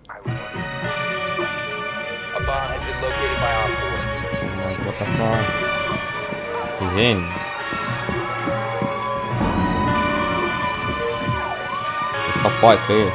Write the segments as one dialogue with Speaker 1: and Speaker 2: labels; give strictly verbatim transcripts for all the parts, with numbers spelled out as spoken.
Speaker 1: A bomb has been located by Op four.
Speaker 2: Like, what the fuck? He's in. It's not quite clear.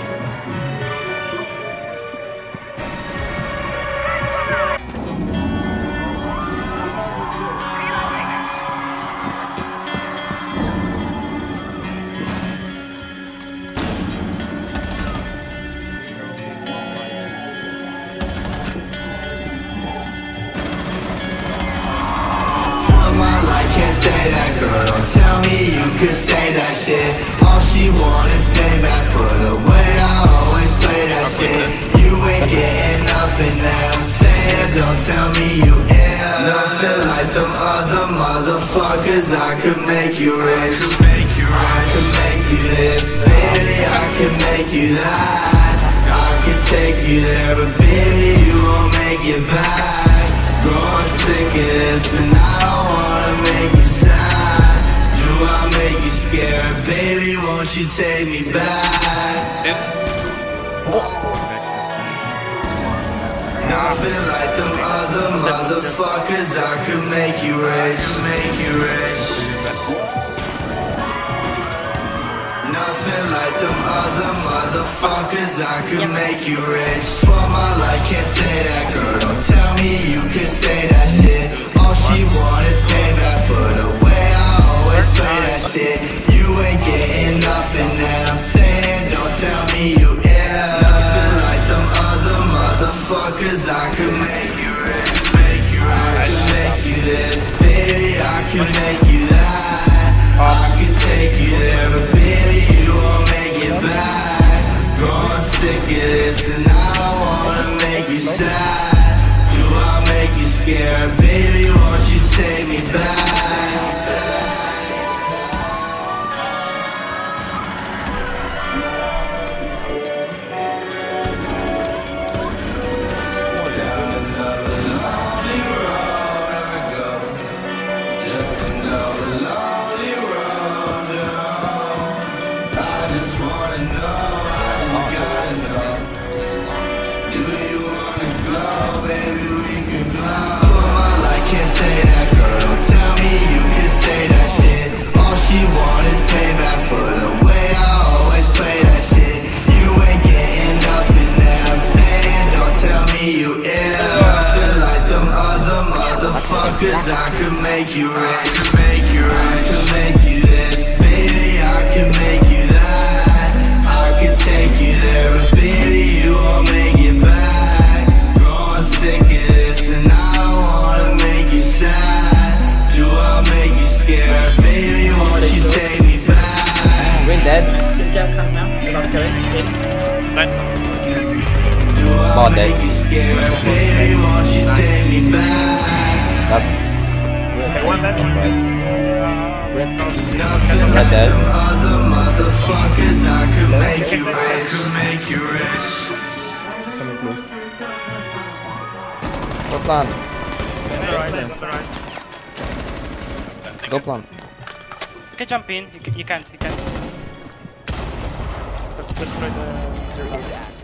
Speaker 3: Say that girl, don't tell me you could say that shit. All she want is payback for the way I always play that shit. You ain't getting nothing that I'm saying, don't tell me you ain't. Nothing like them other motherfuckers. I could make you rich, I could make you this, baby, I could make you that. I could take you there, but baby, you won't make it back. Growing sick of this and I don't wanna make you sad. Do I make you scared? Baby, won't you take me back? Nothing like them other motherfuckers. I could make you rich, make you rich. Nothing like them other motherfuckers. I could make you rich. For my life, can't say that girl. Don't tell me you can say that shit. All she want is payback for the way I always play that shit. You ain't getting nothing that I'm saying. Don't tell me you ain't. Nothing like them other motherfuckers. I could make you rich, make you rich. I could make you this, baby. I could make you that. I could take you there, but baby, you won't make it back. Growing sick of this and I don't wanna make you sad. Do I make you scared? Baby, won't you take me back? Down another lonely road I go. Just another lonely road home. I just wanna know, I just gotta know. Do you wanna glow, baby, we can glow. For my life, can't say that girl. Don't tell me you can say that shit. All she want is payback for the way I always play that shit. You ain't getting nothing that I'm saying. Don't tell me you ill. Nothing like them other motherfuckers. I could make you rich, make you rich. I could make you this, baby, I could make you that. I could take you there, but baby, you won't make it back. Growing sick of this and I don't wanna make you sad. Do I make you scared? Baby, won't you take me back?
Speaker 2: We're dead.
Speaker 3: Do I
Speaker 2: About
Speaker 3: make
Speaker 2: dead.
Speaker 3: you scared? Baby, won't you take me back?
Speaker 2: That's
Speaker 3: Nothing
Speaker 2: Right
Speaker 3: like
Speaker 2: there.
Speaker 3: them other motherfuckers. I could make you rich, I could make you rich.
Speaker 2: Go plan. Go plan.
Speaker 4: You can jump in. You, can, you can't. You can't. Destroy the.